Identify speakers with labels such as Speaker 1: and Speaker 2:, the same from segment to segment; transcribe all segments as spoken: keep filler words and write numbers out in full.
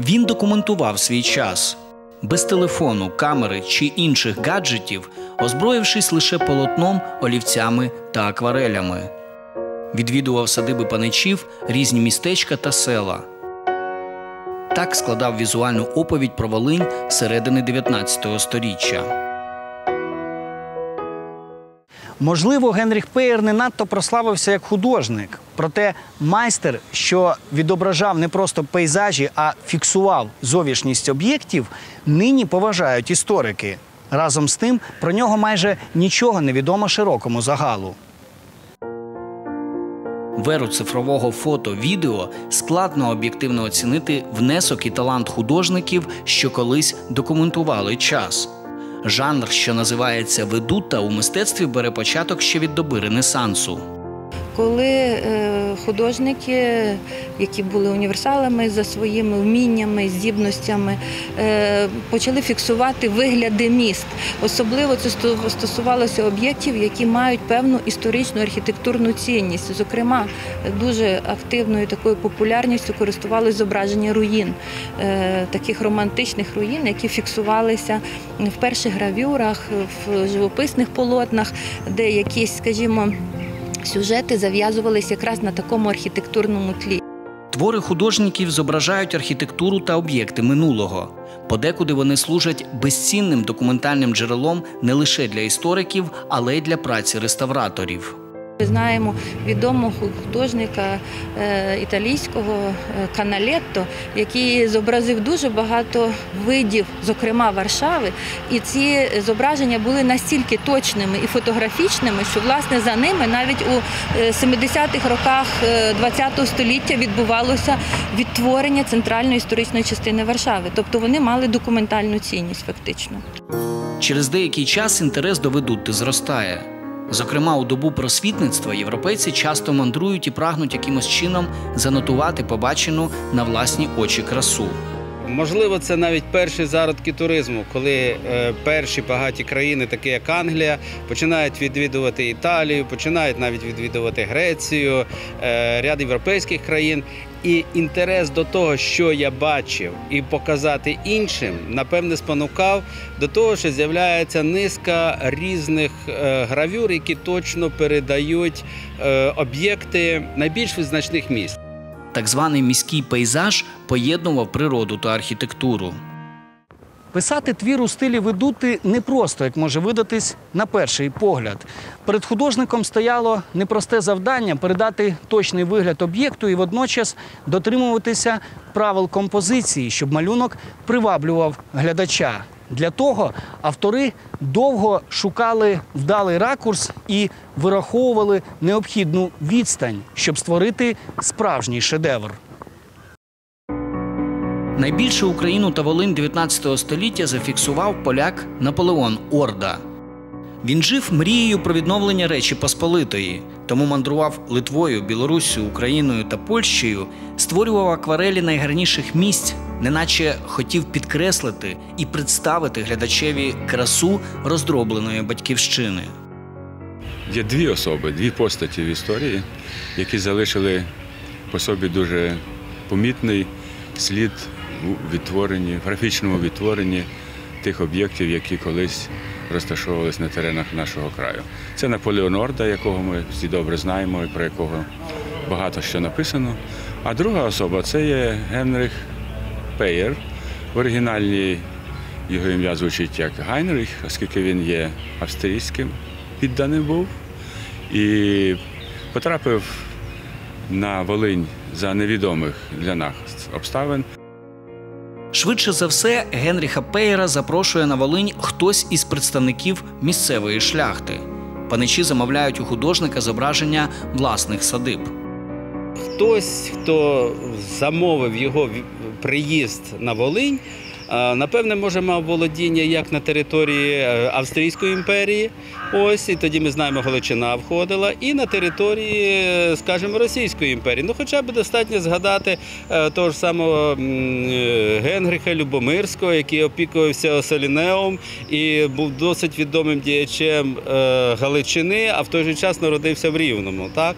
Speaker 1: Він документував свій час. Без телефону, камери чи інших гаджетів, озброївшись лише полотном, олівцями та акварелями. Відвідував садиби паничів, різні містечка та села. Так складав візуальну оповідь про Волинь середини дев'ятнадцятого сторіччя.
Speaker 2: Можливо, Генріх Пеєр не надто прославився як художник. Проте майстер, що відображав не просто пейзажі, а фіксував зовнішність об'єктів, нині поважають історики. Разом з тим, про нього майже нічого не відомо широкому загалу.
Speaker 1: В еру цифрового фото-відео складно об'єктивно оцінити внесок і талант художників, що колись документували час. Жанр, що називається ведута, у мистецтві бере початок ще від доби Ренесансу.
Speaker 3: Коли художники, які були універсалами за своїми вміннями, здібностями, почали фіксувати вигляди міст. Особливо це стосувалося об'єктів, які мають певну історичну архітектурну цінність. Зокрема, дуже активною такою популярністю користувалися зображення руїн, таких романтичних руїн, які фіксувалися в перших гравюрах, в живописних полотнах, де якісь, скажімо, сюжети зав'язувалися якраз на такому архітектурному тлі.
Speaker 1: Твори художників зображають архітектуру та об'єкти минулого. Подекуди вони служать безцінним документальним джерелом не лише для істориків, але й для праці реставраторів.
Speaker 3: Ми знаємо відомого художника е, італійського Каналетто, який зобразив дуже багато видів, зокрема Варшави. І ці зображення були настільки точними і фотографічними, що, власне, за ними навіть у семидесятих роках ХХ століття відбувалося відтворення центральної історичної частини Варшави. Тобто вони мали документальну цінність фактично.
Speaker 1: Через деякий час інтерес до ведутти зростає. Зокрема, у добу просвітництва європейці часто мандрують і прагнуть якимось чином занотувати побачену на власні очі красу.
Speaker 4: Можливо, це навіть перші зародки туризму, коли е, перші багаті країни, такі як Англія, починають відвідувати Італію, починають навіть відвідувати Грецію, е, ряд європейських країн. І інтерес до того, що я бачив, і показати іншим, напевне, спонукав до того, що з'являється низка різних е, гравюр, які точно передають е, об'єкти найбільш визначних місць.
Speaker 1: Так званий міський пейзаж поєднував природу та архітектуру.
Speaker 2: Писати твір у стилі ведути непросто, як може видатись на перший погляд. Перед художником стояло непросте завдання передати точний вигляд об'єкту і водночас дотримуватися правил композиції, щоб малюнок приваблював глядача. Для того автори довго шукали вдалий ракурс і вираховували необхідну відстань, щоб створити справжній шедевр.
Speaker 1: Найбільше Україну та Волинь дев'ятнадцятого століття зафіксував поляк Наполеон Орда. Він жив мрією про відновлення Речі Посполитої, тому мандрував Литвою, Білоруссю, Україною та Польщею, створював акварелі найгарніших місць, неначе хотів підкреслити і представити глядачеві красу роздробленої батьківщини.
Speaker 5: Є дві особи, дві постаті в історії, які залишили по собі дуже помітний слід у відтворенні, в графічному відтворенні тих об'єктів, які колись розташовувалися на теренах нашого краю. Це Наполеон Орда, якого ми всі добре знаємо і про якого багато що написано. А друга особа – це є Генріх Пеєр. В оригіналі його ім'я звучить як Гайнріх, оскільки він є австрійським підданим був. І потрапив на Волинь за невідомих для нас обставин.
Speaker 1: Швидше за все, Генріха Пеєра запрошує на Волинь хтось із представників місцевої шляхти. Паничі замовляють у художника зображення власних садиб.
Speaker 4: Хтось, хто замовив його приїзд на Волинь, напевне, може, мав володіння як на території Австрійської імперії, ось, і тоді ми знаємо, Галичина входила, і на території, скажімо, Російської імперії. Ну, хоча б достатньо згадати того ж самого Генріха Любомирського, який опікувався Осолінеум і був досить відомим діячем Галичини, а в той же час народився в Рівному, так?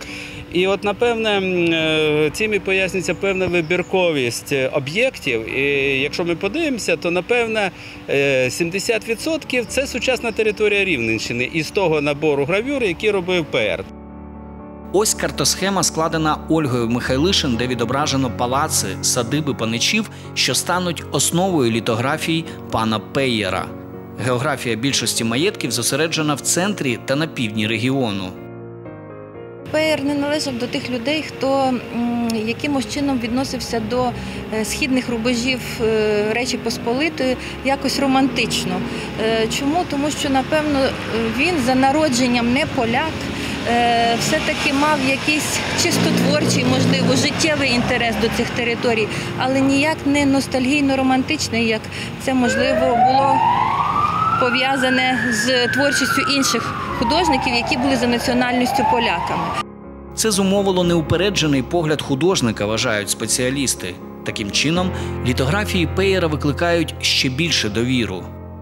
Speaker 4: І от, напевне, цим і пояснюється певна вибірковість об'єктів. І якщо ми подивимося, то, напевне, сімдесят відсотків – це сучасна територія Рівненщини із того набору гравюр, які робив Пеєр.
Speaker 1: Ось картосхема, складена Ольгою Михайлишин, де відображено палаци, садиби паничів, що стануть основою літографій пана Пеєра. Географія більшості маєтків зосереджена в центрі та на півдні регіону.
Speaker 3: Пеєр не належав до тих людей, хто якимось чином відносився до східних рубежів Речі Посполитої якось романтично. Чому? Тому що, напевно, він за народженням не поляк, все-таки мав якийсь чисто творчий, можливо, життєвий інтерес до цих територій, але ніяк не ностальгійно-романтичний, як це, можливо, було пов'язане з творчістю інших художників, які були за національністю поляками.
Speaker 1: Це зумовило неупереджений погляд художника, вважають спеціалісти. Таким чином, літографії Пеєра викликають ще більше довіру.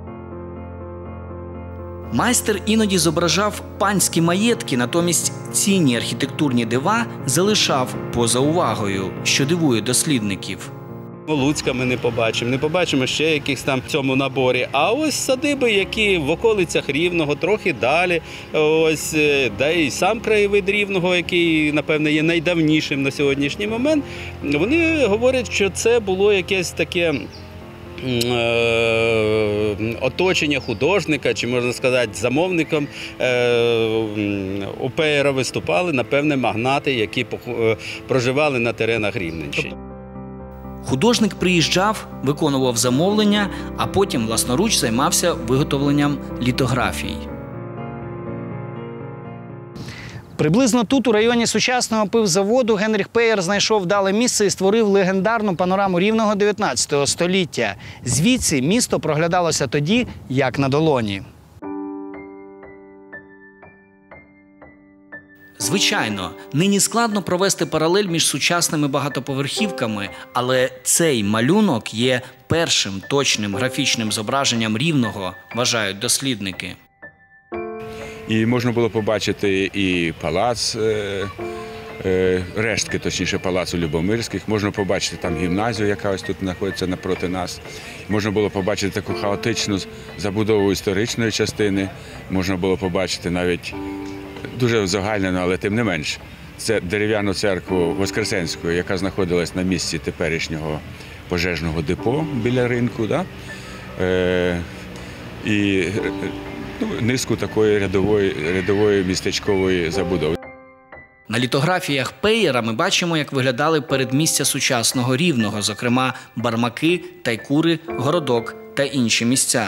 Speaker 1: Майстер іноді зображав панські маєтки, натомість цінні архітектурні дива залишав поза увагою, що дивує дослідників.
Speaker 4: Луцька ми не побачимо, не побачимо ще якихось там в цьому наборі. А ось садиби, які в околицях Рівного, трохи далі, ось, да і сам краєвид Рівного, який, напевне, є найдавнішим на сьогоднішній момент, вони говорять, що це було якесь таке оточення художника, чи, можна сказати, замовником у Пеєра виступали, напевне, магнати, які проживали на теренах Рівненщини.
Speaker 1: Художник приїжджав, виконував замовлення, а потім власноруч займався виготовленням літографій.
Speaker 2: Приблизно тут, у районі сучасного пивзаводу, Генріх Пеєр знайшов вдале місце і створив легендарну панораму Рівного дев'ятнадцятого століття. Звідси місто проглядалося тоді, як на долоні.
Speaker 1: Звичайно, нині складно провести паралель між сучасними багатоповерхівками, але цей малюнок є першим точним графічним зображенням Рівного, вважають дослідники.
Speaker 5: І можна було побачити і палац, е, е, рештки, точніше, палацу Любомирських, можна побачити там гімназію, яка ось тут знаходиться напроти нас. Можна було побачити таку хаотичну забудову історичної частини, можна було побачити навіть дуже узагальнено, але тим не менш, це дерев'яну церкву Воскресенську, яка знаходилась на місці теперішнього пожежного депо біля ринку, да? е, і ну, низку такої рядової, рядової містечкової забудови.
Speaker 1: На літографіях Пеєра ми бачимо, як виглядали передмістя сучасного Рівного, зокрема Бармаки, Тайкури, Городок та інші місця.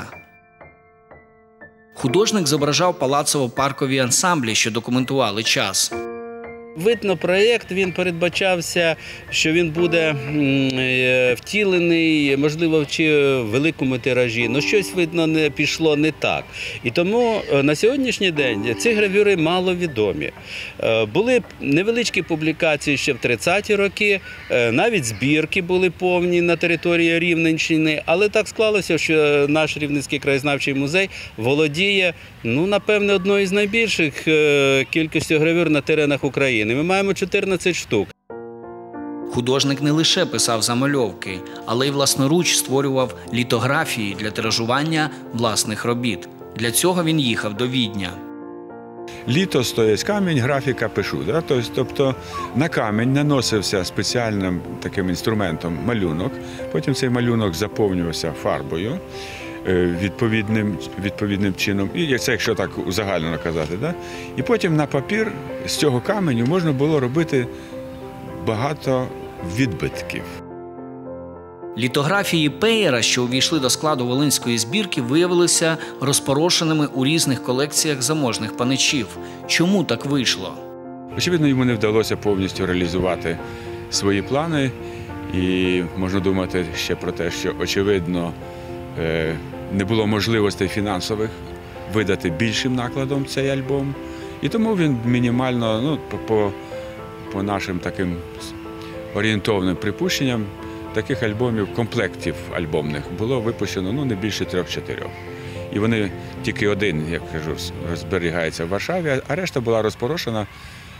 Speaker 1: Художник зображав палацово-паркові ансамблі, що документували час.
Speaker 4: Видно, проєкт, він передбачався, що він буде втілений, можливо, в великому тиражі, але щось, видно, не пішло не так. І тому на сьогоднішній день ці гравюри маловідомі. Були невеличкі публікації ще в тридцяті роки, навіть збірки були повні на території Рівненщини, але так склалося, що наш Рівненський краєзнавчий музей володіє, ну, напевне, одною з найбільших кількістю гравюр на теренах України. Ми маємо чотирнадцять штук.
Speaker 1: Художник не лише писав замальовки, але й власноруч створював літографії для тиражування власних робіт. Для цього він їхав до Відня.
Speaker 5: Літо стоїть камінь, графіка пишу. Да? Тобто на камінь наносився спеціальним таким інструментом малюнок, потім цей малюнок заповнювався фарбою відповідним, відповідним чином, і це якщо так узагальнено казати. Да? І потім на папір з цього каменю можна було робити багато відбитків.
Speaker 1: Літографії Пеєра, що увійшли до складу Волинської збірки, виявилися розпорошеними у різних колекціях заможних паничів. Чому так вийшло?
Speaker 5: Очевидно, йому не вдалося повністю реалізувати свої плани, і можна думати ще про те, що, очевидно, не було можливостей фінансових видати більшим накладом цей альбом. І тому він мінімально, ну, по, по нашим таким орієнтовним припущенням, таких альбомів, комплектів альбомних було випущено ну, не більше трьох-чотирьох. І вони тільки один, як кажу, зберігається в Варшаві, а решта була розпорошена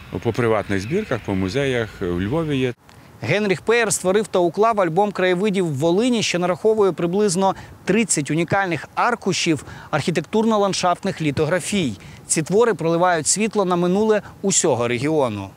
Speaker 5: по приватних збірках, по музеях у Львові є.
Speaker 2: Генріх Пеєр створив та уклав альбом краєвидів Волині, що нараховує приблизно тридцять унікальних аркушів архітектурно-ландшафтних літографій. Ці твори проливають світло на минуле усього регіону.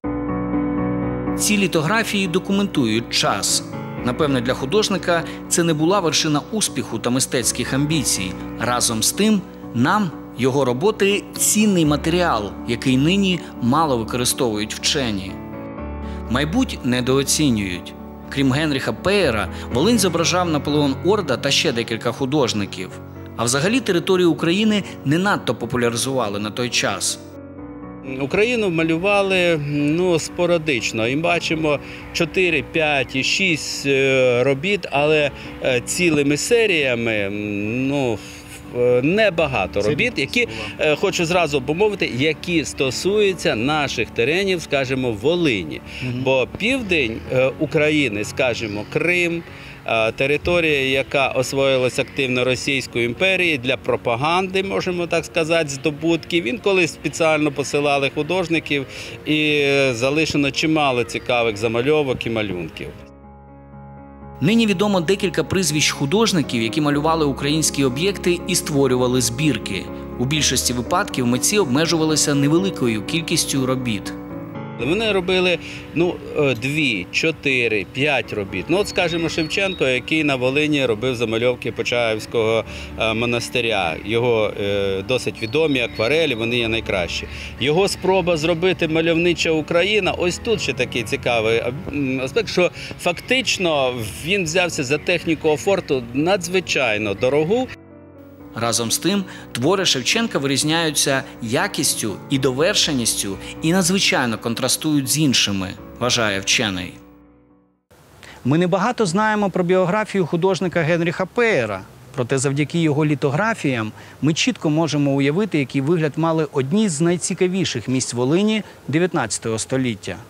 Speaker 1: Ці літографії документують час. Напевне, для художника це не була вершина успіху та мистецьких амбіцій. Разом з тим, нам його роботи – цінний матеріал, який нині мало використовують вчені. Майбуть недооцінюють. Крім Генріха Пеєра, Волинь зображав Наполеон Орда та ще декілька художників. А взагалі територію України не надто популяризували на той час.
Speaker 4: Україну малювали ну, спорадично. І бачимо чотири, п'ять і шість робіт, але цілими серіями ну, небагато робіт, які, хочу зразу помовити, які стосуються наших теренів, скажімо, Волині. Угу. Бо південь України, скажімо, Крим, територія, яка освоїлась активно Російською імперією для пропаганди, можемо так сказати, здобутків. Він колись спеціально посилали художників і залишено чимало цікавих замальовок і малюнків.
Speaker 1: Нині відомо декілька прізвищ художників, які малювали українські об'єкти і створювали збірки. У більшості випадків митці обмежувалися невеликою кількістю робіт.
Speaker 4: Вони робили ну, дві, чотири, п'ять робіт. Ну, от, скажімо, Шевченко, який на Волині робив замальовки Почаївського монастиря. Його е, досить відомі акварелі, вони є найкращі. Його спроба зробити мальовнича Україна, ось тут ще такий цікавий аспект, що фактично він взявся за техніку офорту надзвичайно дорогу.
Speaker 1: Разом з тим, твори Шевченка вирізняються якістю і довершеністю і надзвичайно контрастують з іншими, вважає вчений.
Speaker 2: Ми небагато знаємо про біографію художника Генріха Пеєра. Проте завдяки його літографіям ми чітко можемо уявити, який вигляд мали одні з найцікавіших місць Волині дев'ятнадцятого століття.